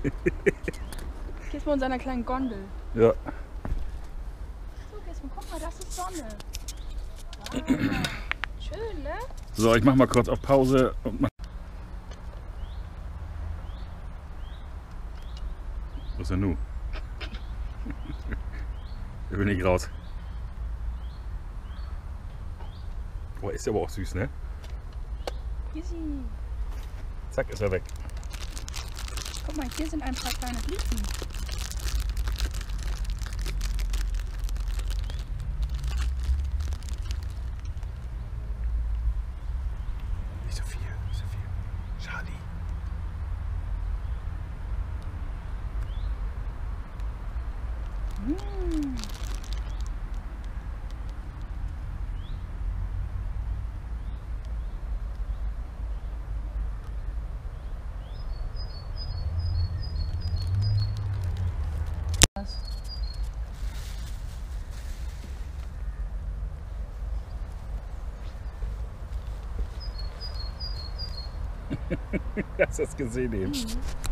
Gehst mal in seiner kleinen Gondel. Ja. So, gehst mal, guck mal, das ist Sonne. Wow. Schön, ne? So, ich mach mal kurz auf Pause und mach. Wo ist er nun? Der will nicht raus. Boah, ist ja aber auch süß, ne? Easy. Zack, ist er weg. Guck mal, hier sind ein paar kleine Blüten. Nicht so viel, nicht so viel. Charlie. Mm. Hast du das gesehen eben? Mhm.